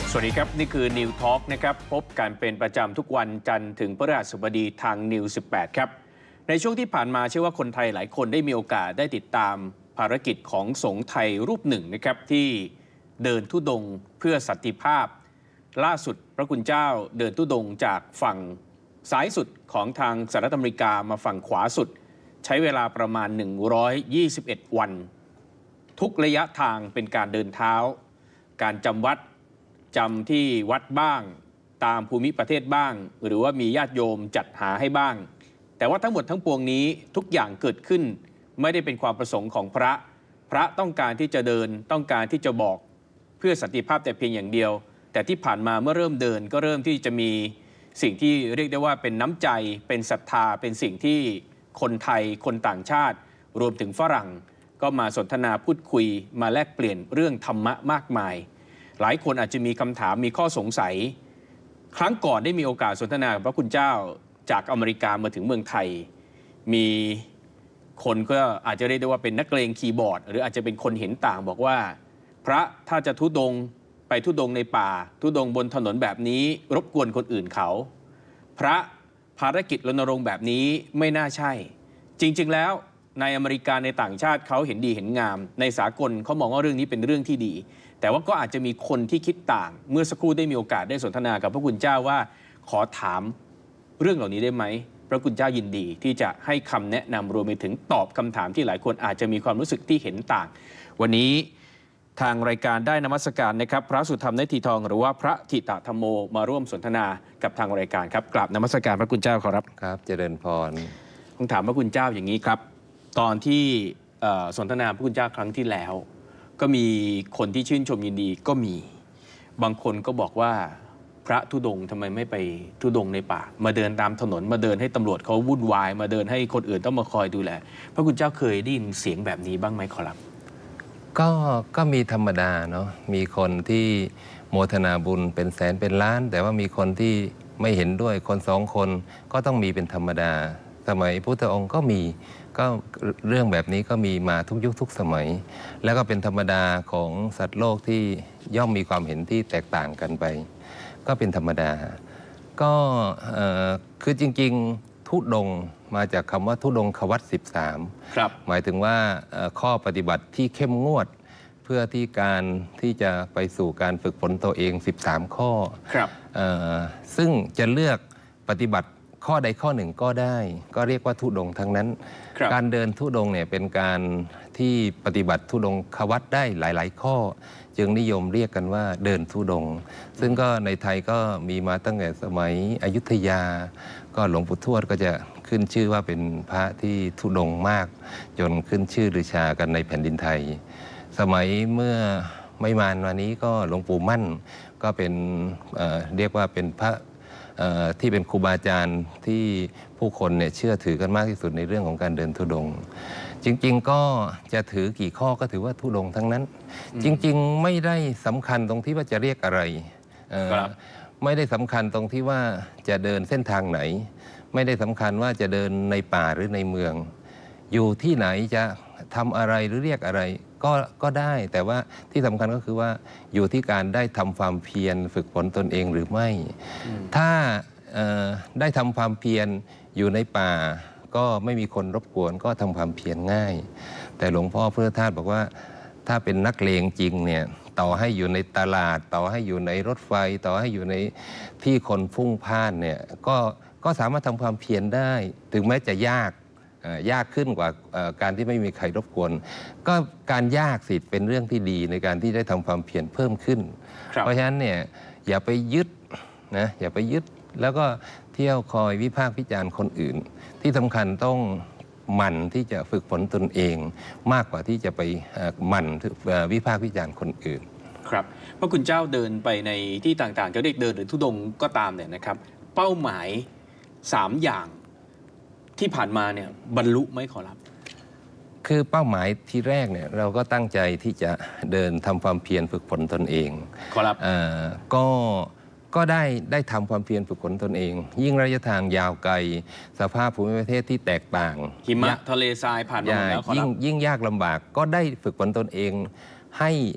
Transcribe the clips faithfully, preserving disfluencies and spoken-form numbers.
สวัสดีครับนี่คือ New Talk นะครับพบกันเป็นประจำทุกวันจันทร์ถึงพฤหัสบดีทาง นิวส์ สิบแปด ครับในช่วงที่ผ่านมาเชื่อว่าคนไทยหลายคนได้มีโอกาสได้ติดตามภารกิจของสงฆ์ไทยรูปหนึ่งนะครับที่เดินธุดงค์เพื่อสันติภาพล่าสุดพระคุณเจ้าเดินธุดงค์จากฝั่งซ้ายสุดของทางสหรัฐอเมริกามาฝั่งขวาสุดใช้เวลาประมาณหนึ่งร้อยยี่สิบเอ็ดวันทุกระยะทางเป็นการเดินเท้าการจำวัดจำที่วัดบ้างตามภูมิประเทศบ้างหรือว่ามีญาติโยมจัดหาให้บ้างแต่ว่าทั้งหมดทั้งปวงนี้ทุกอย่างเกิดขึ้นไม่ได้เป็นความประสงค์ของพระพระต้องการที่จะเดินต้องการที่จะบอกเพื่อสันติภาพแต่เพียงอย่างเดียวแต่ที่ผ่านมาเมื่อเริ่มเดินก็เริ่มที่จะมีสิ่งที่เรียกได้ว่าเป็นน้ำใจเป็นศรัทธาเป็นสิ่งที่คนไทยคนต่างชาติรวมถึงฝรั่งก็มาสนทนาพูดคุยมาแลกเปลี่ยนเรื่องธรรมะมากมายหลายคนอาจจะมีคำถามมีข้อสงสัยครั้งก่อนได้มีโอกาสสนทนากับพระคุณเจ้าจากอเมริกามาถึงเมืองไทยมีคนก็อาจจะเรียกได้ว่าเป็นนักเลงคีย์บอร์ดหรืออาจจะเป็นคนเห็นต่างบอกว่าพระถ้าจะทุดงไปทุดงในป่าทุดงบนถนนแบบนี้รบกวนคนอื่นเขาพระภารกิจรณรงค์แบบนี้ไม่น่าใช่จริงๆแล้วในอเมริกาในต่างชาติเขาเห็นดีเห็นงามในสากลเขามองว่าเรื่องนี้เป็นเรื่องที่ดีแต่ว่าก็อาจจะมีคนที่คิดต่างเมื่อสักครู่ได้มีโอกาสได้สนทนากับพระคุณเจ้าว่าขอถามเรื่องเหล่านี้ได้ไหมพระคุณเจ้ายินดีที่จะให้คำแนะนำรวมไปถึงตอบคำถามที่หลายคนอาจจะมีความรู้สึกที่เห็นต่างวันนี้ทางรายการได้นมัสการนะครับพระสุธรรมเนตรทีทองหรือว่าพระธิตธรรมโมมาร่วมสนทนากับทางรายการครับกราบนมัสการพระคุณเจ้าขอรับครับเจริญพรผมถามพระคุณเจ้าอย่างนี้ครับตอนที่สนทนาพระคุณเจ้าครั้งที่แล้วก็มีคนที่ชื่นชมยินดีก็มีบางคนก็บอกว่าพระธุดงค์ทำไมไม่ไปธุดงค์ในป่ามาเดินตามถนนมาเดินให้ตำรวจเขาวุ่นวายมาเดินให้คนอื่นต้องมาคอยดูแลพระคุณเจ้าเคยได้ยินเสียงแบบนี้บ้างไหมขอรับก็ก็มีธรรมดาเนาะมีคนที่โมทนาบุญเป็นแสนเป็นล้านแต่ว่ามีคนที่ไม่เห็นด้วยคนสองคนก็ต้องมีเป็นธรรมดาสมัยพุทธองค์ก็มีก็เรื่องแบบนี้ก็มีมาทุกยุคทุกสมัยแล้วก็เป็นธรรมดาของสัตว์โลกที่ย่อมมีความเห็นที่แตกต่างกันไปก็เป็นธรรมดาก็คือจริงๆทุดงมาจากคำว่าทุดงควัตสิบสามหมายถึงว่าข้อปฏิบัติที่เข้มงวดเพื่อที่การที่จะไปสู่การฝึกฝนตัวเองสิบสามข้อซึ่งจะเลือกปฏิบัติข้อใดข้อหนึ่งก็ได้ก็เรียกว่าธุดงค์ทั้งนั้นการเดินธุดงค์เนี่ยเป็นการที่ปฏิบัติธุดงควัตได้หลายๆข้อจึงนิยมเรียกกันว่าเดินธุดงค์ซึ่งก็ในไทยก็มีมาตั้งแต่สมัยอยุธยาก็หลวงปู่ทวดก็จะขึ้นชื่อว่าเป็นพระที่ธุดงค์มากจนขึ้นชื่อลือชากันในแผ่นดินไทยสมัยเมื่อไม่นานมานี้ก็หลวงปู่มั่นก็เป็นเอ่อเรียกว่าเป็นพระที่เป็นครูบาอาจารย์ที่ผู้คนเนี่ยเชื่อถือกันมากที่สุดในเรื่องของการเดินธุดงค์จริงๆก็จะถือกี่ข้อก็ถือว่าธุดงค์ทั้งนั้นจริงๆไม่ได้สำคัญตรงที่ว่าจะเรียกอะไรไม่ได้สำคัญตรงที่ว่าจะเดินเส้นทางไหนไม่ได้สำคัญว่าจะเดินในป่าหรือในเมืองอยู่ที่ไหนจะทำอะไรหรือเรียกอะไรก็ก็ได้แต่ว่าที่สำคัญก็คือว่าอยู่ที่การได้ทำความเพียรฝึกฝนตนเองหรือไม่ถ้าได้ทำความเพียรอยู่ในป่าก็ไม่มีคนรบกวนก็ทำความเพียรง่ายแต่หลวงพ่อพุทธทาสบอกว่าถ้าเป็นนักเลงจริงเนี่ยต่อให้อยู่ในตลาดต่อให้อยู่ในรถไฟต่อให้อยู่ในที่คนพุ่งพ่านเนี่ยก็ก็สามารถทำความเพียรได้ถึงแม้จะยากยากขึ้นกว่าการที่ไม่มีใครรบกวนก็การยากสิเป็นเรื่องที่ดีในการที่ได้ทำความเพียรเพิ่มขึ้นเพราะฉะนั้นเนี่ยอย่าไปยึดนะอย่าไปยึดแล้วก็เที่ยวคอยวิพากษ์วิจารณ์คนอื่นที่สำคัญต้องหมั่นที่จะฝึกฝนตนเองมากกว่าที่จะไปหมั่นวิพากษ์วิจารณ์คนอื่นครับพระคุณเจ้าเดินไปในที่ต่างๆจะเรียกเดินหรือธุดงค์ก็ตามเนี่ยนะครับเป้าหมายสามอย่างที่ผ่านมาเนี่ยบรรลุไหมขอรับคือเป้าหมายที่แรกเนี่ยเราก็ตั้งใจที่จะเดินทำความเพียรฝึกฝนตนเองขอรับก็ก็ได้ได้ทำความเพียรฝึกฝนตนเองยิ่งระยะทางยาวไกลสภาพภูมิประเทศที่แตกต่างหิมะทะเลทรายผ่านมาแล้วขอรับยิ่งยิ่งยากลำบากก็ได้ฝึกฝนตนเองให้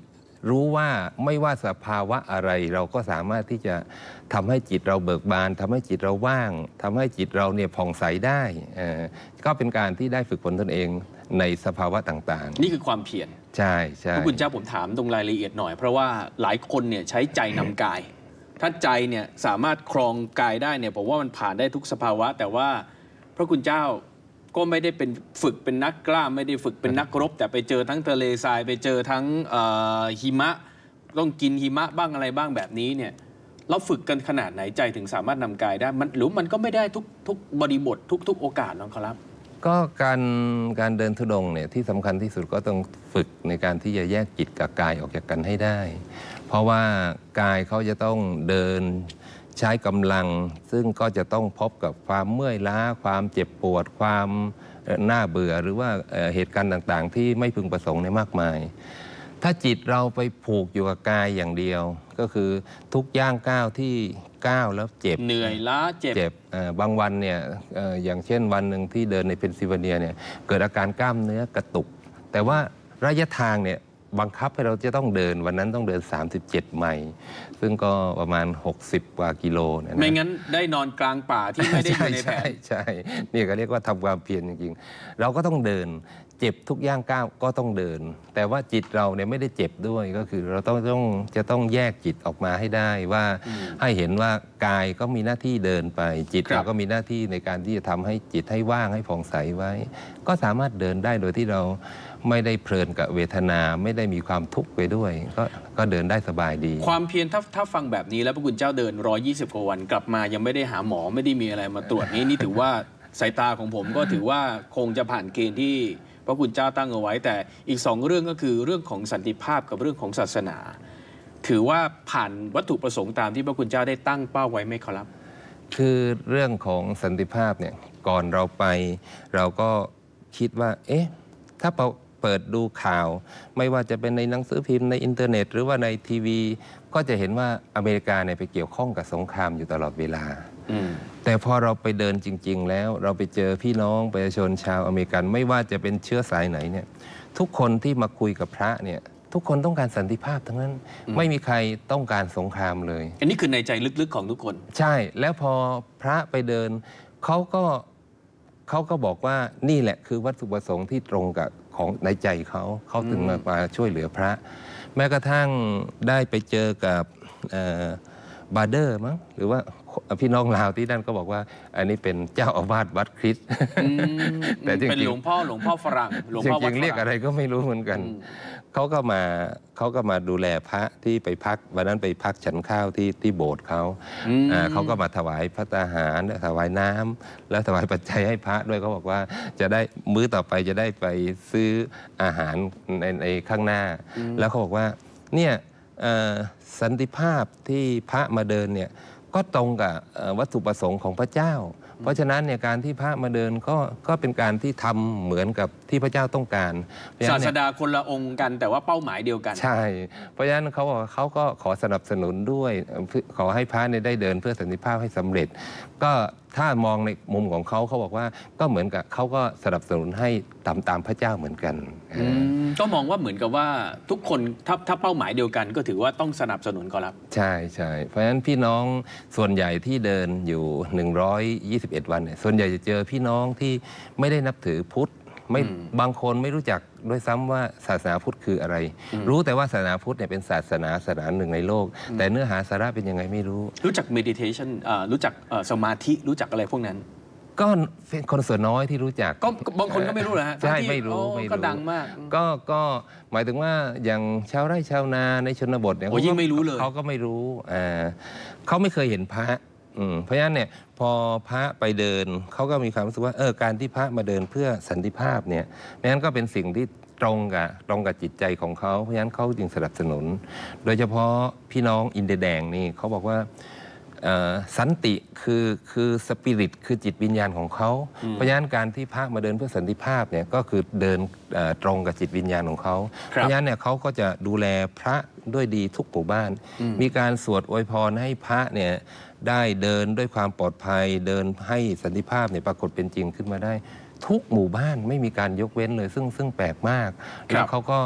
รู้ว่าไม่ว่าสภาวะอะไรเราก็สามารถที่จะทำให้จิตเราเบิกบานทำให้จิตเราว่างทำให้จิตเราเนี่ยผ่องใสได้ก็เป็นการที่ได้ฝึกฝนตนเองในสภาวะต่างๆนี่คือความเพียรใช่ใช่พระคุณเจ้าผมถามตรงรายละเอียดหน่อยเพราะว่าหลายคนเนี่ยใช้ใจนำกายถ้าใจเนี่ยสามารถครองกายได้เนี่ยผมว่ามันผ่านได้ทุกสภาวะแต่ว่าพระคุณเจ้าก็ไม่ได้เป็นฝึกเป็นนักกล้ามไม่ได้ฝึกเป็นนักรบแต่ไปเจอทั้งทะเลทรายไปเจอทั้งหิมะต้องกินหิมะบ้างอะไรบ้างแบบนี้เนี่ยเราฝึกกันขนาดไหนใจถึงสามารถนำกายได้มันหรือมันก็ไม่ได้ทุกทุกบริบททุกทุกโอกาสนะครับก็การการเดินธุดงค์เนี่ยที่สำคัญที่สุดก็ต้องฝึกในการที่จะแยกจิตกับกายออกจากกันให้ได้เพราะว่ากายเขาจะต้องเดินใช้กำลังซึ่งก็จะต้องพบกับความเมื่อยล้าความเจ็บปวดความน่าเบื่อหรือว่าเหตุการณ์ต่างๆที่ไม่พึงประสงค์ในมากมายถ้าจิตเราไปผูกอยู่กับกายอย่างเดียวก็คือทุกย่างก้าวที่ก้าวแล้วเจ็บเหนื่อยล้าเจ็บเจ็บบางวันเนี่ยอย่างเช่นวันหนึ่งที่เดินในเพนซิลเวเนียเนี่ยเกิดอาการกล้ามเนื้อกระตุกแต่ว่าระยะทางเนี่ยบังคับให้เราจะต้องเดินวันนั้นต้องเดินสามสิบเจ็ดไมล์ซึ่งก็ประมาณหกสิบกว่ากิโลนะไม่งั้นได้นอนกลางป่าที่ไม่ได้อยู่ในแผนใช่นี่ก็เรียกว่าทำความเพียรจริงๆเราก็ต้องเดินเจ็บทุกย่างก้าวก็ต้องเดินแต่ว่าจิตเราเนี่ยไม่ได้เจ็บด้วยก็คือเราต้องต้องจะต้องแยกจิตออกมาให้ได้ว่าให้เห็นว่ากายก็มีหน้าที่เดินไปจิตเราก็มีหน้าที่ในการที่จะทำให้จิตให้ว่างให้ผ่องใสไว้ก็สามารถเดินได้โดยที่เราไม่ได้เพลินกับเวทนาไม่ได้มีความทุกข์ไปด้วยก็ก็เดินได้สบายดีความเพียรถ้าถ้าฟังแบบนี้แล้วพระคุณเจ้าเดินหนึ่งร้อยยี่สิบกว่าวันกลับมายังไม่ได้หาหมอไม่ได้มีอะไรมาตรวจนี้นี่ถือว่าสายตาของผมก็ถือว่าคงจะผ่านเกณฑ์ที่พระคุณเจ้าตั้งเอาไว้แต่อีกสองเรื่องก็คือเรื่องของสันติภาพกับเรื่องของศาสนาถือว่าผ่านวัตถุประสงค์ตามที่พระคุณเจ้าได้ตั้งเป้าไว้ไหมครับคือเรื่องของสันติภาพเนี่ยก่อนเราไปเราก็คิดว่าเอ๊ะถ้าเราเปิดดูข่าวไม่ว่าจะเป็นในหนังสือพิมพ์ในอินเทอร์เน็ตหรือว่าในทีวีก็จะเห็นว่าอเมริกาเนี่ยไปเกี่ยวข้องกับสงครามอยู่ตลอดเวลาแต่พอเราไปเดินจริงๆแล้วเราไปเจอพี่น้องประชาชนชาวอเมริกันไม่ว่าจะเป็นเชื้อสายไหนเนี่ยทุกคนที่มาคุยกับพระเนี่ยทุกคนต้องการสันติภาพทั้งนั้นไม่มีใครต้องการสงครามเลยอันนี้คือในใจลึกๆของทุกคนใช่แล้วพอพระไปเดินเขาก็เขาก็บอกว่านี่แหละคือวัตถุประสงค์ที่ตรงกับของในใจเขาเขาถึงมามาช่วยเหลือพระแม้กระทั่งได้ไปเจอกับบาร์เดอร์มั้งหรือว่าพี่น้องลาวที่นั่นก็บอกว่าอันนี้เป็นเจ้าอาวาสวัดคริสต์แต่จริงๆเป็นหลวงพ่อหลวงพ่อฝรั่งหลวงพ่อวัดฝรั่งเรียกอะไรก็ไม่รู้เหมือนกันเขาก็มาเขาก็มาดูแลพระที่ไปพักวันนั้นไปพักฉันข้าวที่ที่โบสถ์เขาเขาก็มาถวายพระตาหารถวายน้ำแล้วถวายปัจจัยให้พระด้วยเขาบอกว่าจะได้มื้อต่อไปจะได้ไปซื้ออาหารในในข้างหน้าแล้วเขาบอกว่าเนี่ยสันติภาพที่พระมาเดินเนี่ยก็ตรงกับวัตถุประสงค์ของพระเจ้าเพราะฉะนั้นเนี่ยการที่พระมาเดินก็ก็เป็นการที่ทำเหมือนกับที่พระเจ้าต้องการศาสดาคนละองค์กันแต่ว่าเป้าหมายเดียวกันใช่เพราะฉะนั้นเขาบอกเขาก็ขอสนับสนุนด้วยขอให้พระเนี่ยได้เดินเพื่อสันติภาพให้สำเร็จก็ถ้ามองในมุมของเขาเขาบอกว่าก็เหมือนกับเขาก็สนับสนุนให้ตามตามพระเจ้าเหมือนกันก็มองว่าเหมือนกับว่าทุกคนถ้าถ้าเป้าหมายเดียวกันก็ถือว่าต้องสนับสนุนก็รับใช่ใช่เพราะฉะนั้นพี่น้องส่วนใหญ่ที่เดินอยู่หนึ่งร้อยยี่สิบเอ็ดวันเนี่ยส่วนใหญ่จะเจอพี่น้องที่ไม่ได้นับถือพุทธไม่บางคนไม่รู้จักด้วยซ้ำว่าศาสนาพุทธคืออะไรรู้แต่ว่าศาสนาพุทธเนี่ยเป็นศาสนาศาสนาหนึ่งในโลกแต่เนื้อหาสาระเป็นยังไงไม่รู้รู้จัก meditation รู้จักสมาธิรู้จักอะไรพวกนั้นก็เป็นคนส่วนน้อยที่รู้จักก็บางคนก็ไม่รู้นะฮะใช่ไม่รู้ไม่รู้ก็ดังมากก็ก็หมายถึงว่าอย่างชาวไร่ชาวนาในชนบทเนี่ยเขายิ่งไม่รู้เลยเขาก็ไม่รู้อ่าเขาไม่เคยเห็นพระเพราะฉะนั้นเนี่ยพอพระไปเดินเขาก็มีความรู้สึกว่าเออการที่พระมาเดินเพื่อสันติภาพเนี่ยนั้นก็เป็นสิ่งที่ตรงกับตรงกับจิตใจของเขาเพราะฉะนั้นเขาจึงสนับสนุนโดยเฉพาะพี่น้องอินเดียแดงนี่เขาบอกว่าสันติคือคือสปิริตคือจิตวิญญาณของเขาเพราะฉะนั้นการที่พระมาเดินเพื่อสันติภาพเนี่ยก็คือเดินตรงกับจิตวิญญาณของเขาเพราะฉะนั้นเนี่ยเขาก็จะดูแลพระด้วยดีทุกหมู่บ้านมีการสวดอวยพรให้พระเนี่ยได้เดินด้วยความปลอดภัยเดินให้สันติภาพเนี่ยปรากฏเป็นจริงขึ้นมาได้ทุกหมู่บ้านไม่มีการยกเว้นเลยซึ่งซึ่งแปลกมากแล้วเขาก็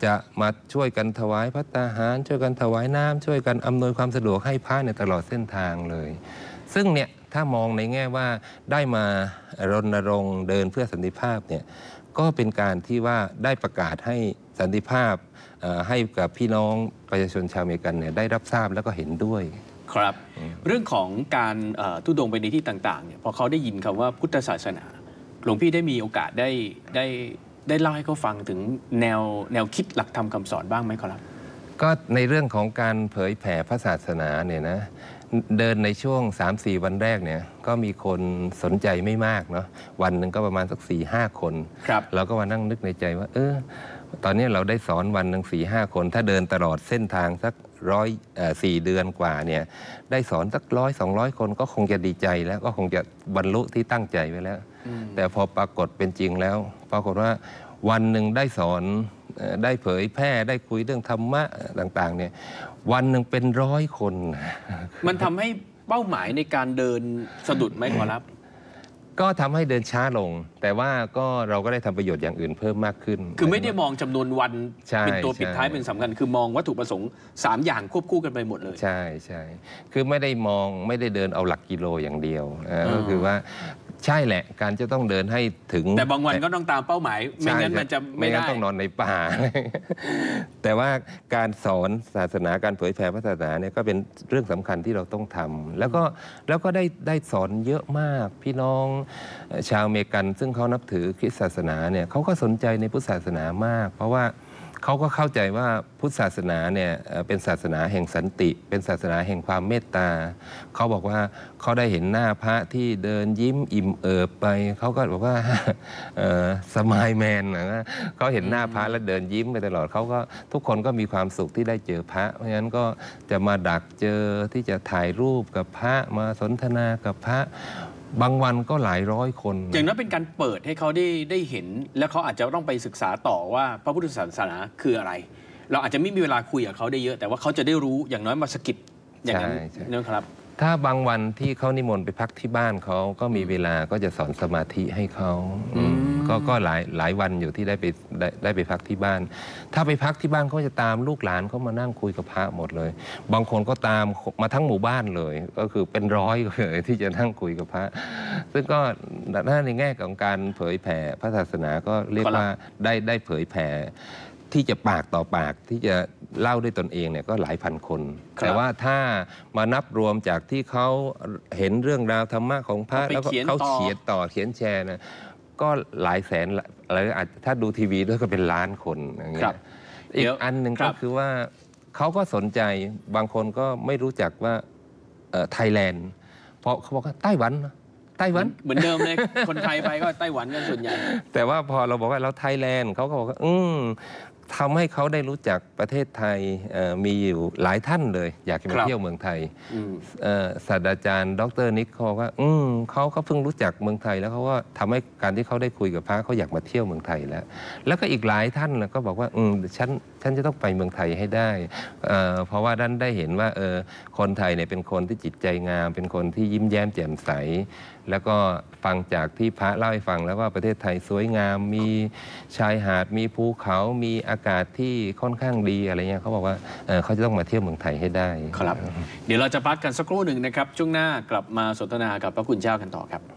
จะมาช่วยกันถวายภัตตาหารช่วยกันถวายน้ำช่วยกันอำนวยความสะดวกให้พระในตลอดเส้นทางเลยซึ่งเนี่ยถ้ามองในแง่ว่าได้มารณรงค์เดินเพื่อสันติภาพเนี่ยก็เป็นการที่ว่าได้ประกาศให้สันติภาพให้กับพี่น้องประชาชนชาวอเมริกันเนี่ยได้รับทราบแล้วก็เห็นด้วยครับเรื่องของการทุดงไปในที่ต่างๆเนี่ยพอเขาได้ยินคำว่าพุทธศาสนาหลวงพี่ได้มีโอกาสได้ได้ได้เล่าให้เขาฟังถึงแนวแนวคิดหลักธรรมคำสอนบ้างไหมครับก็ในเรื่องของการเผยแผ่พระศาสนาเนี่ยนะเดินในช่วง สามสี่ วันแรกเนี่ยก็มีคนสนใจไม่มากเนาะวันหนึ่งก็ประมาณสัก สี่ห้า คนเราก็มานั่งนึกในใจว่าเออตอนนี้เราได้สอนวันหนึ่ง สี่ห้า คนถ้าเดินตลอดเส้นทางสักร้อยสี่เดือนกว่าเนี่ยได้สอนสักร้อยสองร้อยคนก็คงจะดีใจแล้วก็คงจะบรรลุที่ตั้งใจไว้แล้วแต่พอปรากฏเป็นจริงแล้วปรากฏว่าวันหนึ่งได้สอนได้เผยแพร่ได้คุยเรื่องธรรมะต่างๆเนี่ยวันหนึ่งเป็นร้อยคนมันทำให้เป้าหมายในการเดินสะดุดไหมขอรับก็ทำให้เดินช้าลงแต่ว่าก็เราก็ได้ทำประโยชน์อย่างอื่นเพิ่มมากขึ้นคือไม่ได้มองจำนวนวันเป็นตัวปิดท้ายเป็นสำคัญคือมองวัตถุประสงค์สามอย่างควบคู่กันไปหมดเลยใช่ใช่คือไม่ได้มองไม่ได้เดินเอาหลักกิโลอย่างเดียวก็คือว่าใช่แหละการจะต้องเดินให้ถึงแต่บางวันก็ต้องตามเป้าหมายไม่งั้นมันจะไม่ได้ต้องนอนในป่าแต่ว่าการสอนศาสนาการเผยแผ่พระศาสนาเนี่ยก็เป็นเรื่องสำคัญที่เราต้องทำแล้วก็แล้วก็ได้ได้สอนเยอะมากพี่น้องชาวอเมริกันซึ่งเขานับถือคริสต์ศาสนาเนี่ยเขาก็สนใจในพุทธศาสนามากเพราะว่าเขาก็เข้าใจว่าพุทธศาสนาเนี่ยเป็นศาสนาแห่งสันติเป็นศาสนาแห่งความเมตตาเขาบอกว่าเขาได้เห็นหน้าพระที่เดินยิ้มอิ่มเอิบไปเขาก็บอกว่าสมายแมนนะเขาเห็นหน้าพระแล้วเดินยิ้มไปตลอดเขาก็ทุกคนก็มีความสุขที่ได้เจอพระเพราะฉะนั้นก็จะมาดักเจอที่จะถ่ายรูปกับพระมาสนทนากับพระบางวันก็หลายร้อยคนอย่างนั้นเป็นการเปิดให้เขาได้ได้เห็นแล้วเขาอาจจะต้องไปศึกษาต่อว่าพระพุทธศาสนาคืออะไรเราอาจจะไม่มีเวลาคุยกับเขาได้เยอะแต่ว่าเขาจะได้รู้อย่างน้อยมาสกิดอย่างนั้นนะครับถ้าบางวันที่เขานิมนต์ไปพักที่บ้านเขาก็มีเวลาก็จะสอนสมาธิให้เขาก็ก็หลายหลายวันอยู่ที่ได้ไปได้ได้ไปพักที่บ้านถ้าไปพักที่บ้านเขาจะตามลูกหลานเขามานั่งคุยกับพระหมดเลยบางคนก็ตามมาทั้งหมู่บ้านเลยก็คือเป็นร้อยเลยที่จะนั่งคุยกับพระซึ่งก็ถ้าในแง่ของการเผยแผ่พระศาสนาก็เรียกว่าได้ได้เผยแผ่ที่จะปากต่อปากที่จะเล่าด้วยตนเองเนี่ยก็หลายพันคนแต่ว่าถ้ามานับรวมจากที่เขาเห็นเรื่องราวธรรมะของพระแล้วก็เขาเขียนต่อเขียนแชร์นะก็หลายแสนอะไรอาจถ้าดูทีวีด้วยก็เป็นล้านคนอย่างเงี้ยอีกอันหนึ่งก็คือว่าเขาก็สนใจบางคนก็ไม่รู้จักว่าไทยแลนด์เพราะเขาบอกว่าไต้หวันไต้หวันเหมือนเดิมเลยคนไทยไปก็ไต้หวันกันส่วนใหญ่แต่ว่าพอเราบอกว่าเราไทยแลนด์เขาก็บอกว่าอืมทำให้เขาได้รู้จักประเทศไทยมีอยู่หลายท่านเลยอยากจะมาเที่ยวเมืองไทยศาสตราจารย์ดรนิกเขาว่าอืมเขาเขาเพิ่งรู้จักเมืองไทยแล้วเขาก็ทำให้การที่เขาได้คุยกับพระเขาอยากมาเที่ยวเมืองไทยแล้วแล้วก็อีกหลายท่านก็บอกว่าอืมฉันฉันจะต้องไปเมืองไทยให้ได้เพราะว่าท่านได้เห็นว่าเออคนไทยเนี่ยเป็นคนที่จิตใจงามเป็นคนที่ยิ้มแย้มแจ่มใสแล้วก็ฟังจากที่พระเล่าให้ฟังแล้วว่าประเทศไทยสวยงามมีชายหาดมีภูเขามีอากาศที่ค่อนข้างดีอะไรเงี้ยเขาบอกว่าเขาจะต้องมาเที่ยวเมืองไทยให้ได้ครับเดี๋ยวเราจะพักกันสักครู่หนึ่งนะครับช่วงหน้ากลับมาสนทนากับพระคุณเจ้ากันต่อครับ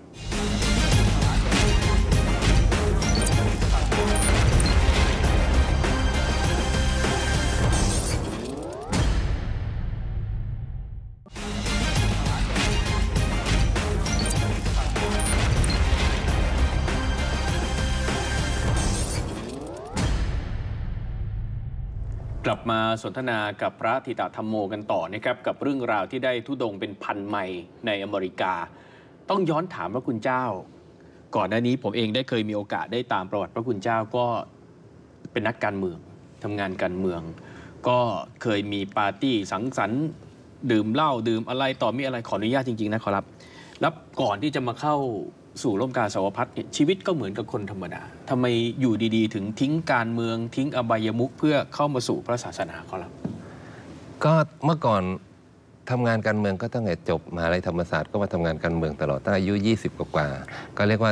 กลับมาสนทนากับพระธิตธรรมโมกันต่อนะครับกับเรื่องราวที่ได้ทุดงเป็นพันไมล์ในอเมริกาต้องย้อนถามพระคุณเจ้าก่อนหน้านี้ผมเองได้เคยมีโอกาสได้ตามประวัติพระคุณเจ้าก็เป็นนักการเมืองทำงานการเมืองก็เคยมีปาร์ตี้สังสรรค์ดื่มเหล้าดื่มอะไรต่อมีอะไรขออนุญาตจริงๆนะครับแล้วก่อนที่จะมาเข้าสู่ร่มกาสาวพัฒน์เนี่ยชีวิตก็เหมือนกับคนธรรมดาทำไมอยู่ดีๆถึงทิ้งการเมืองทิ้งอบายมุขเพื่อเข้ามาสู่พระศาสนาเขาล่ะก็เมื่อก่อนทำงานการเมืองก็ตั้งแต่จบมหาวิทยาลัยธรรมศาสตร์ก็มาทำงานการเมืองตลอดตั้งอายุยี่สิบกว่าก็เรียกว่า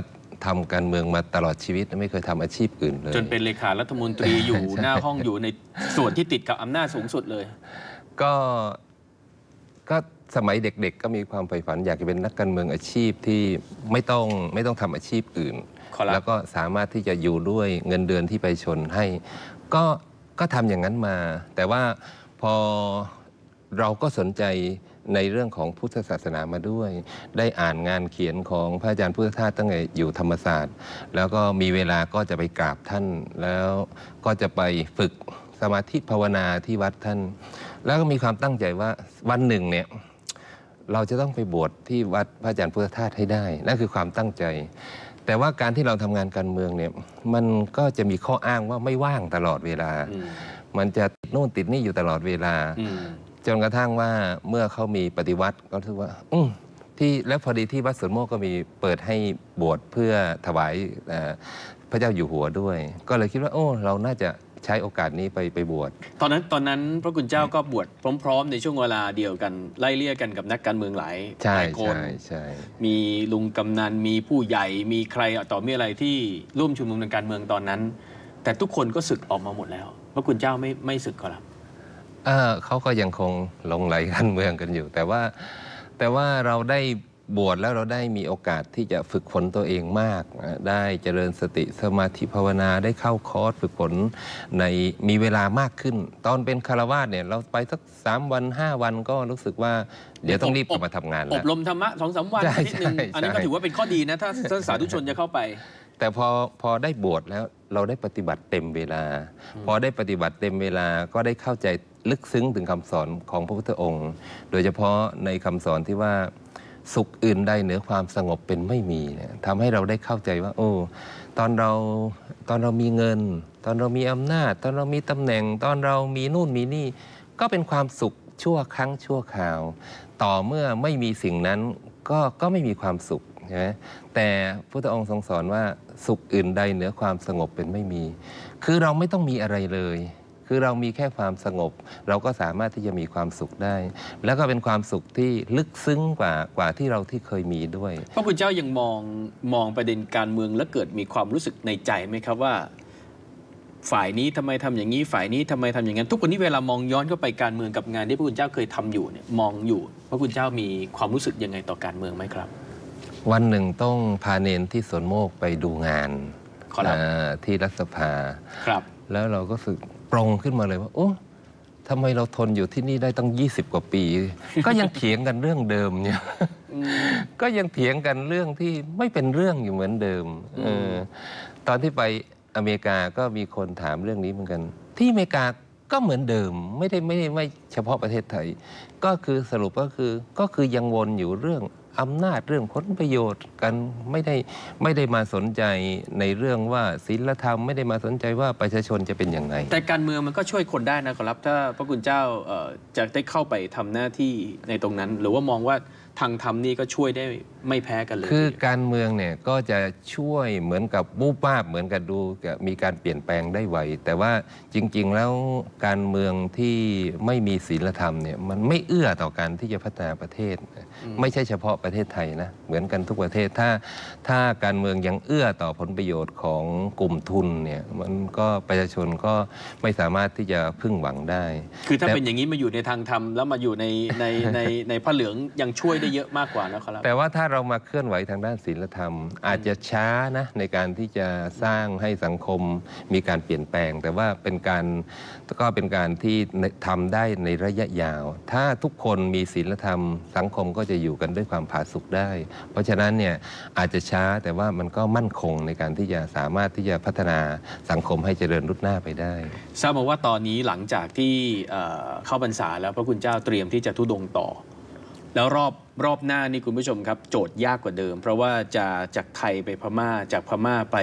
ทำการเมืองมาตลอดชีวิตไม่เคยทำอาชีพอื่นเลยจนเป็นเลขารัฐมนตรีอยู่ หน้าห้องอยู่ในส่วนที่ติดกับอำนาจสูงสุดเลยก็ก็สมัยเด็กๆก็มีความใฝ่ฝันอยากจะเป็นนักการเมืองอาชีพที่ไม่ต้องไม่ต้องทำอาชีพอื่นแล้วก็สามารถที่จะอยู่ด้วยเงินเดือนที่ไปชนให้ก็ก็ทำอย่างนั้นมา แต่ว่าพอเราก็สนใจในเรื่องของพุทธศาสนามาด้วยได้อ่านงานเขียนของพระอาจารย์พุทธทาสตั้งแต่อยู่ธรรมศาสตร์แล้วก็มีเวลาก็จะไปกราบท่านแล้วก็จะไปฝึกสมาธิภาวนาที่วัดท่านแล้วก็มีความตั้งใจว่าวันหนึ่งเนี่ยเราจะต้องไปบวชที่วัดพระอาจารย์พุทธทาสให้ได้นั่นคือความตั้งใจแต่ว่าการที่เราทำงานการเมืองเนี่ยมันก็จะมีข้ออ้างว่าไม่ว่างตลอดเวลามันจะติดโน่นติดนี่อยู่ตลอดเวลาจนกระทั่งว่าเมื่อเขามีปฏิวัติก็ถือว่าอืที่แล้วพอดีที่วัดสวนโมกก็มีเปิดให้บวชเพื่อถวายพระเจ้าอยู่หัวด้วยก็เลยคิดว่าโอ้เราน่าจะใช้โอกาสนี้ไปไปบวชตอนนั้นตอนนั้นพระคุณเจ้าก็บวชพร้อมๆในช่วงเวลาเดียวกันไล่เลี่ยกันกับนักการเมืองหลายหลายคนมีลุงกำนันมีผู้ใหญ่มีใครต่อมีอะไรที่ร่วมชุมนุมทางการเมืองตอนนั้นแต่ทุกคนก็สึกออกมาหมดแล้วพระคุณเจ้าไม่ไม่สึกก็แล้วเขาก็ยังคงหลงไหลการเมืองกันอยู่แต่ว่าแต่ว่าเราได้บวชแล้วเราได้มีโอกาสที่จะฝึกฝนตัวเองมากได้เจริญสติสมาธิภาวนาได้เข้าคอร์สฝึกฝนในมีเวลามากขึ้นตอนเป็นคฤหัสถ์เนี่ยเราไปสักสามวันห้าวันก็รู้สึกว่าเดี๋ยวต้องรีบกลับมาทำงานแล้วอบรมธรรมะสองสามวันอาทิตย์หนึ่งอันนี้ก็ถือว่าเป็นข้อดีนะถ้าสาธุชนจะเข้าไปแต่พอพอได้บวชแล้วเราได้ปฏิบัติเต็มเวลาพอได้ปฏิบัติเต็มเวลาก็ได้เข้าใจลึกซึ้งถึงคำสอนของพระพุทธองค์ โดยเฉพาะในคำสอนที่ว่าสุขอื่นใดเหนือความสงบเป็นไม่มีเนี่ยทำให้เราได้เข้าใจว่าโอ้ตอนเราตอนเรามีเงิน ตอนเรามีอำนาจตอนเรามีตำแหน่งตอนเรามีนู่นมีนี่ก็เป็นความสุขชั่วครั้งชั่วคราวต่อเมื่อไม่มีสิ่งนั้นก็ก็ไม่มีความสุขนะแต่พุทธองค์ทรงสอนว่าสุขอื่นใดเหนือความสงบเป็นไม่มีคือเราไม่ต้องมีอะไรเลยคือเรามีแค่ความสงบเราก็สามารถที่จะมีความสุขได้แล้วก็เป็นความสุขที่ลึกซึ้งกว่ากว่าที่เราที่เคยมีด้วยพระคุณเจ้ายังมองมองประเด็นการเมืองแล้วเกิดมีความรู้สึกในใจไหมครับว่าฝ่ายนี้ทำไมทำอย่างนี้ฝ่ายนี้ทำไมทำอย่างนั้นทุกคนนี้เวลามองย้อนเข้าไปการเมืองกับงานที่พระคุณเจ้าเคยทำอยู่เนี่ยมองอยู่พระคุณเจ้ามีความรู้สึกยังไงต่อการเมืองไหมครับวันหนึ่งต้องพาเนนที่สวนโมกไปดูงานที่รัฐสภาครับแล้วเราก็รู้สึกปรงขึ้นมาเลยว่าโอ้ทำไมเราทนอยู่ที่นี่ได้ตั้งยี่สิบกว่าปี ก็ยังเถียงกันเรื่องเดิมเนี่ย ก็ยังเถียงกันเรื่องที่ไม่เป็นเรื่องอยู่เหมือนเดิมอตอนที่ไปอเมริกาก็มีคนถามเรื่องนี้เหมือนกันที่อเมริกาก็เหมือนเดิมไม่ได้ไม่ได้ไม่เฉพาะประเทศไทยก็คือสรุปก็คือก็คือยังวนอยู่เรื่องอำนาจเรื่องผลประโยชน์กันไม่ได้ไม่ได้มาสนใจในเรื่องว่าศีลธรรมไม่ได้มาสนใจว่าประชาชนจะเป็นยังไงแต่การเมืองมันก็ช่วยคนได้นะครับถ้าพระคุณเจ้าจะได้เข้าไปทำหน้าที่ในตรงนั้นหรือว่ามองว่าทางธรรมนี่ก็ช่วยได้ไม่แพ้กันเลยคือการเมืองเนี่ยก็จะช่วยเหมือนกับบูบ้าเหมือนกับดูมีการเปลี่ยนแปลงได้ไวแต่ว่าจริงๆแล้วการเมืองที่ไม่มีศีลธรรมเนี่ยมันไม่เอื้อต่อการที่จะพัฒนาประเทศไม่ใช่เฉพาะประเทศไทยนะเหมือนกันทุกประเทศถ้าถ้าการเมืองยังเอื้อต่อผลประโยชน์ของกลุ่มทุนเนี่ยมันก็ประชาชนก็ไม่สามารถที่จะพึ่งหวังได้คือถ้าเป็นอย่างนี้มาอยู่ในทางธรรมแล้วมาอยู่ในในในในผ้าเหลืองยังช่วยได้เยอะมากกว่าแล้วครับแต่ว่าถ้าเรามาเคลื่อนไหวทางด้านศีลธรรมอาจจะช้านะในการที่จะสร้างให้สังคมมีการเปลี่ยนแปลงแต่ว่าเป็นการก็เป็นการที่ทำได้ในระยะยาวถ้าทุกคนมีศีลธรรมสังคมก็จะอยู่กันด้วยความผาสุกได้เพราะฉะนั้นเนี่ยอาจจะช้าแต่ว่ามันก็มั่นคงในการที่จะสามารถที่จะพัฒนาสังคมให้เจริญรุ่งหน้าไปได้ทราบมาว่าตอนนี้หลังจากที่เข้าพรรษาแล้วพระคุณเจ้าเตรียมที่จะธุดงค์ต่อแล้วรอบรอบหน้านี่คุณผู้ชมครับโจทย์ยากกว่าเดิมเพราะว่าจะจากไทยไปพม่าจากพม่าไป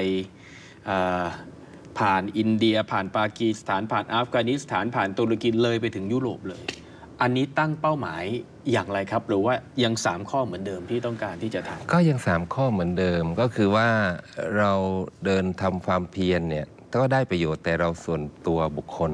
ผ่านอินเดียผ่านปากีสถานผ่านอัฟกานิสถานผ่านตุรกีเลยไปถึงยุโรปเลยอันนี้ตั้งเป้าหมายอย่างไรครับหรือว่ายังสามข้อเหมือนเดิมที่ต้องการที่จะทำก็ยังสามข้อเหมือนเดิมก็คือว่าเราเดินทำความเพียรเนี่ยก็ได้ประโยชน์แต่เราส่วนตัวบุคคล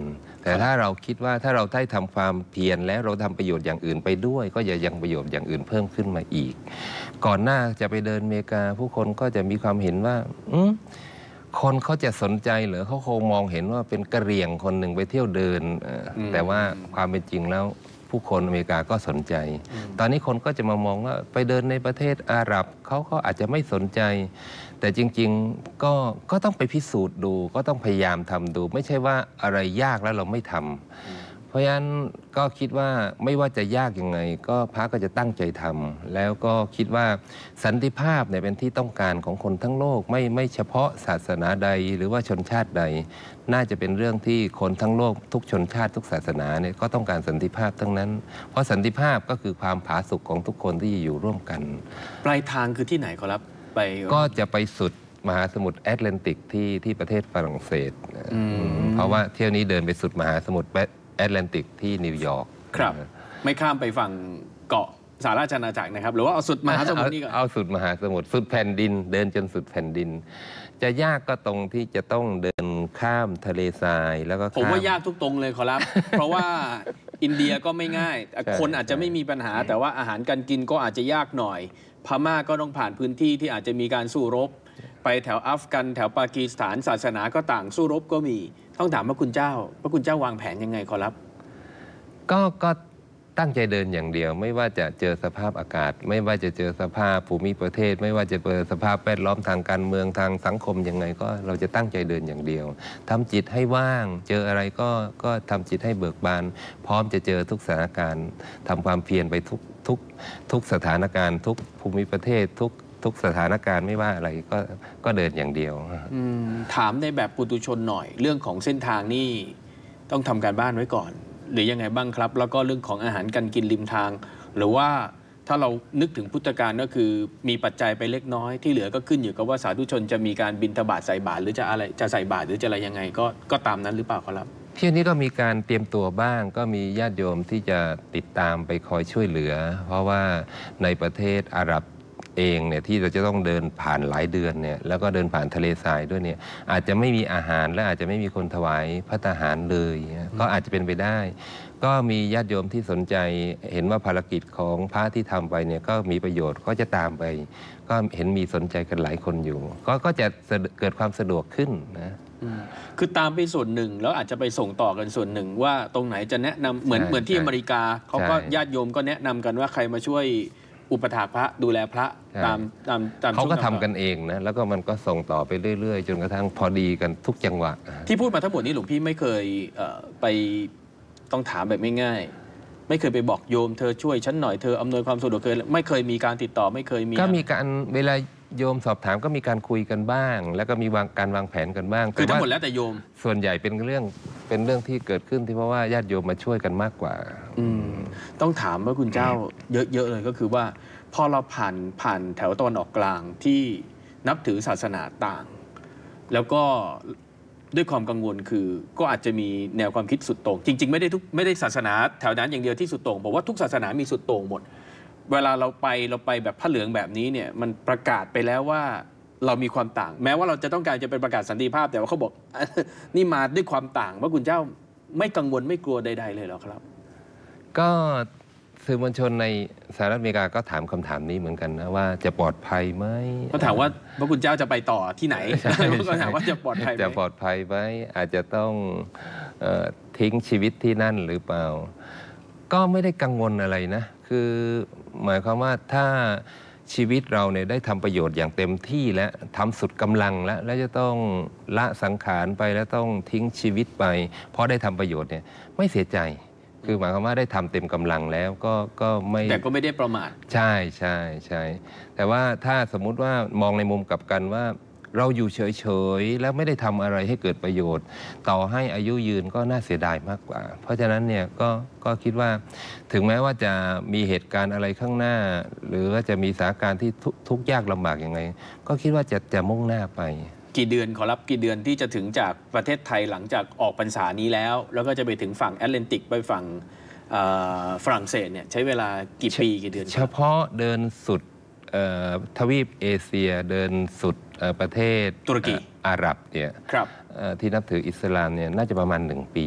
แต่ถ้าเราคิดว่าถ้าเราได้ทำความเพียรแล้วเราทำประโยชน์อย่างอื่นไปด้วย ก็จะยังประโยชน์อย่างอื่นเพิ่มขึ้นมาอีก ก่อนหน้าจะไปเดินอเมริกาผู้คนก็จะมีความเห็นว่าอืมคนเขาจะสนใจหรือเขาคงมองเห็นว่าเป็นกะเหรี่ยงคนหนึ่งไปเที่ยวเดินแต่ว่าความเป็นจริงแล้วผู้คนอเมริกาก็สนใจ ตอนนี้คนก็จะมามองว่าไปเดินในประเทศอาหรับเขาเขาอาจจะไม่สนใจ แต่จริงๆก็ก็ต้องไปพิสูจน์ดูก็ต้องพยายามทำดู ไม่ใช่ว่าอะไรยากแล้วเราไม่ทำเพราะฉะนั้นก็คิดว่าไม่ว่าจะยากยังไงก็พระก็จะตั้งใจทำแล้วก็คิดว่าสันติภาพเนี่ยเป็นที่ต้องการของคนทั้งโลกไม่ไม่เฉพาะศาสนาใดหรือว่าชนชาติใดน่าจะเป็นเรื่องที่คนทั้งโลกทุกชนชาติทุกศาสนาเนี่ยก็ต้องการสันติภาพทั้งนั้นเพราะสันติภาพก็คือความผาสุกของทุกคนที่อยู่ร่วมกันปลายทางคือที่ไหนขอรับไปก็จะไปสุดมหาสมุทรแอตแลนติกที่ที่ประเทศฝรั่งเศสเพราะว่าเที่ยวนี้เดินไปสุดมหาสมุทรแอตแลนติกที่นิวยอร์กครับไม่ข้ามไปฝั่งเกาะสหราชอาณาจักรนะครับหรือว่าเอาสุดมหาสมุทรนี่ก่อนเอาสุดมหาสมุทรสุดแผ่นดินเดินจนสุดแผ่นดินจะยากก็ตรงที่จะต้องเดินข้ามทะเลทรายแล้วก็ผมว่ายากทุกตรงเลยขอรับ เพราะว่าอินเดียก็ไม่ง่ายคนอาจจะไม่มีปัญหาแต่ว่าอาหารการกินก็อาจจะยากหน่อยพม่าก็ต้องผ่านพื้นที่ที่อาจจะมีการสู้รบไปแถวอัฟกันแถวปากีสถานศาสนาก็ต่างสู้รบก็มีต้องถามพระคุณเจ้าพระคุณเจ้าวางแผนยังไงขอรับก็ก็ตั้งใจเดินอย่างเดียวไม่ว่าจะเจอสภาพอากาศไม่ว่าจะเจอสภาพภูมิประเทศไม่ว่าจะเจอสภาพแวดล้อมทางการเมืองทางสังคมยังไงก็เราจะตั้งใจเดินอย่างเดียวทำจิตให้ว่างเจออะไรก็ก็ทำจิตให้เบิกบานพร้อมจะเจอทุกสถานการณ์ทำความเพียรไปทุกทุกทุกสถานการณ์ทุกภูมิประเทศทุกทุกสถานการณ์ไม่ว่าอะไรก็ก็เดินอย่างเดียวถามในแบบปุถุชนหน่อยเรื่องของเส้นทางนี่ต้องทำการบ้านไว้ก่อนหรือยังไงบ้างครับแล้วก็เรื่องของอาหารการกินริมทางหรือว่าถ้าเรานึกถึงพุทธกาลก็คือมีปัจจัยไปเล็กน้อยที่เหลือก็ขึ้นอยู่กับว่าสาธุชนจะมีการบิณฑบาตใส่บาตรหรือจะอะไรจะใส่บาตรหรือจะอะไรยังไงก็ก็ตามนั้นหรือเปล่าครับเที่ยวนี้ก็มีการเตรียมตัวบ้างก็มีญาติโยมที่จะติดตามไปคอยช่วยเหลือเพราะว่าในประเทศอาหรับเองเนี่ยที่เราจะต้องเดินผ่านหลายเดือนเนี่ยแล้วก็เดินผ่านทะเลทรายด้วยเนี่ยอาจจะไม่มีอาหารและอาจจะไม่มีคนถวายพระทหารเลยก็อาจจะเป็นไปได้ก็มีญาติโยมที่สนใจเห็นว่าภารกิจของพระที่ทำไปเนี่ยก็มีประโยชน์ก็จะตามไปก็เห็นมีสนใจกันหลายคนอยู่ก็ก็จะเกิดความสะดวกขึ้นนะคือตามไปส่วนหนึ่งแล้วอาจจะไปส่งต่อกันส่วนหนึ่งว่าตรงไหนจะแนะนำเหมือนเหมือนที่อเมริกาเขาก็ญาติโยมก็แนะนำกันว่าใครมาช่วยอุปถากพระดูแลพระตามตามตามเขาก็ทำกันเองนะแล้วก็มันก็ส่งต่อไปเรื่อยๆจนกระทั่งพอดีกันทุกจังหวะที่พูดมาทั้งหมดนี้หลวงพี่ไม่เคยไปต้องถามแบบง่ายๆไม่เคยไปบอกโยมเธอช่วยฉันหน่อยเธออำนวยความสะดวกเคยไม่เคยมีการติดต่อไม่เคยมีก็มีการเวลาโยมสอบถามก็มีการคุยกันบ้างแล้วก็มีวางการวางแผนกันบ้างคือทั้งหมดแล้วแต่โยมส่วนใหญ่เป็นเรื่องเป็นเรื่องที่เกิดขึ้นที่เพราะว่าญาติโยมมาช่วยกันมากกว่าต้องถามว่าคุณเจ้าเยอะๆเลยก็คือว่าพอเราผ่านผ่านแถวตะวันออกกลางที่นับถือศาสนาต่างแล้วก็ด้วยความกังวลคือก็อาจจะมีแนวความคิดสุดโต่งจริงๆไม่ได้ทุกไม่ได้ศาสนาแถวนั้นอย่างเดียวที่สุดโต่งบอกว่าทุกศาสนามีสุดโต่งหมดเวลาเราไปเราไปแบบผ้าเหลืองแบบนี้เนี่ยมันประกาศไปแล้วว่าเรามีความต่างแม้ว่าเราจะต้องการจะเป็นประกาศสันติภาพแต่ว่าเขาบอก นี่มาด้วยความต่างว่าคุณเจ้าไม่กังวลไม่กลัวใดๆเลยหรอครับก็สื่อมวลชนในสหรัฐอเมริกาก็ถามคำถามนี้เหมือนกันนะว่าจะปลอดภัยไหมเขาถามว่าพระคุณเจ้าจะไปต่อที่ไหนเขาถามว่าจะปลอดภัยไหมจะปลอดภัยไหมอาจจะต้องทิ้งชีวิตที่นั่นหรือเปล่าก็ไม่ได้กังวลอะไรนะคือหมายความว่าถ้าชีวิตเราเนี่ยได้ทำประโยชน์อย่างเต็มที่และทำสุดกำลังแล้วแล้วจะต้องละสังขารไปแล้วต้องทิ้งชีวิตไปเพราะได้ทำประโยชน์เนี่ยไม่เสียใจคือหมายความว่าได้ทำเต็มกำลังแล้วก็ก็ไม่แต่ก็ไม่ได้ประมาทใช่ใช่ใช่แต่ว่าถ้าสมมุติว่ามองในมุมกลับกันว่าเราอยู่เฉยๆแล้วไม่ได้ทำอะไรให้เกิดประโยชน์ ต่อให้อายุยืนก็น่าเสียดายมากกว่าเพราะฉะนั้นเนี่ยก็ก็คิดว่าถึงแม้ว่าจะมีเหตุการณ์อะไรข้างหน้าหรือว่าจะมีสถานการณ์ที่ทุกข์ยากลำบากยังไงก็คิดว่าจะจะมุ่งหน้าไปกี่เดือนขอรับกี่เดือนที่จะถึงจากประเทศไทยหลังจากออกพรรษานี้แล้วแล้วก็จะไปถึงฝั่งแอตแลนติกไปฝั่งฝรั่งเศสเนี่ยใช้เวลากี่ปีกี่เดือนเฉพาะเดินสุดทวีปเอเชียเดินสุดประเทศตุรกีอาหรับเนี่ยที่นับถืออิสลามเนี่ยน่าจะประมาณหนึ่งปี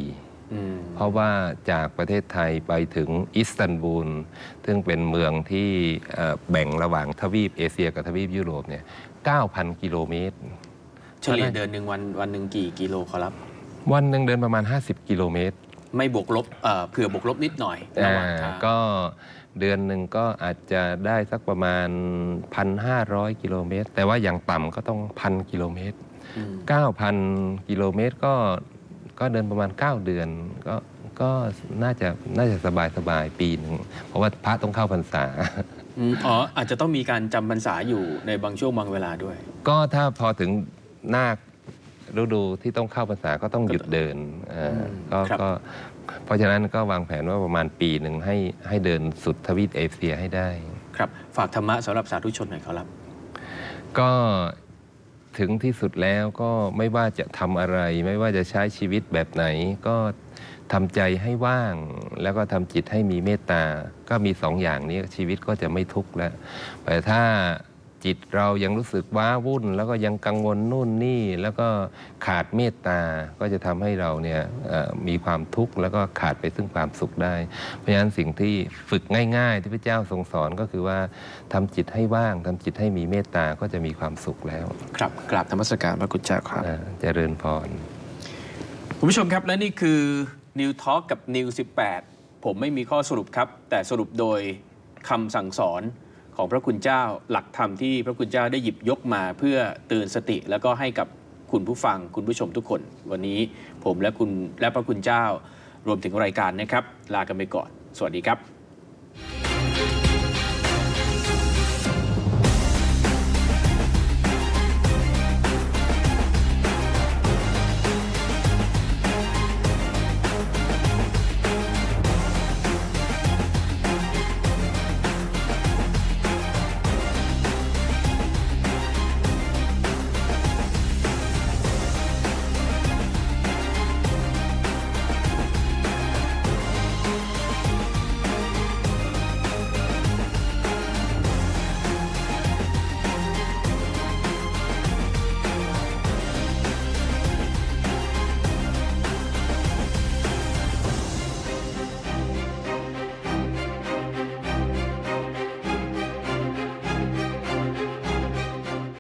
เพราะว่าจากประเทศไทยไปถึงอิสตันบูลซึ่งเป็นเมืองที่แบ่งระหว่างทวีปเอเชียกับทวีปยุโรปเนี่ย เก้าพัน กิโลเมตรเฉลี่ยเดินหนึ่งวันวันหนึ่งกี่กิโลครับวันหนึ่งเดินประมาณห้าสิบกิโลเมตรไม่บวกลบเอ่อเผื่อบวกลบนิดหน่อยระหว่างทางก็เดือนหนึ่งก็อาจจะได้สักประมาณ หนึ่งพันห้าร้อย กิโลเมตรแต่ว่าอย่างต่ำก็ต้องพันกิโลเมตร เก้าพัน กิโลเมตรก็ก็เดินประมาณเก้าเดือนก็ก็น่าจะน่าจะสบายสบายปีหนึ่งเพราะว่าพระต้องเข้าพรรษาอ๋ออาจจะต้องมีการจำพรรษาอยู่ในบางช่วงบางเวลาด้วยก็ถ้าพอถึงนาคฤดูที่ต้องเข้าพรรษาก็ต้องหยุดเดินก็ก็เพราะฉะนั้นก็วางแผนว่าประมาณปีหนึ่งให้ให้เดินสุดทวีปเอเชียให้ได้ครับฝากธรรมะสำหรับสาธุชนหน่อยครับก็ถึงที่สุดแล้วก็ไม่ว่าจะทำอะไรไม่ว่าจะใช้ชีวิตแบบไหนก็ทำใจให้ว่างแล้วก็ทำจิตให้มีเมตตาก็มีสองอย่างนี้ชีวิตก็จะไม่ทุกข์แล้วแต่ถ้าจิตเรายังรู้สึกว้าวุ่นแล้วก็ยังกังวลนู่นนี่แล้วก็ขาดเมตตาก็จะทำให้เราเนี่ยมีความทุกข์แล้วก็ขาดไปซึ่งความสุขได้เพราะฉะนั้นสิ่งที่ฝึกง่ายๆที่พระเจ้าทรงสอนก็คือว่าทำจิตให้ว่างทำจิตให้มีเมตตาก็จะมีความสุขแล้วครับกราบธรรมสการพระคุณเจ้าครับเจริญพรคุณผู้ชมครับและนี่คือ New Talk กับ นิว สิบแปด ผมไม่มีข้อสรุปครับแต่สรุปโดยคำสั่งสอนของพระคุณเจ้าหลักธรรมที่พระคุณเจ้าได้หยิบยกมาเพื่อเตือนสติแล้วก็ให้กับคุณผู้ฟังคุณผู้ชมทุกคนวันนี้ผมและคุณและพระคุณเจ้ารวมถึงรายการนะครับลากันไปก่อนสวัสดีครับ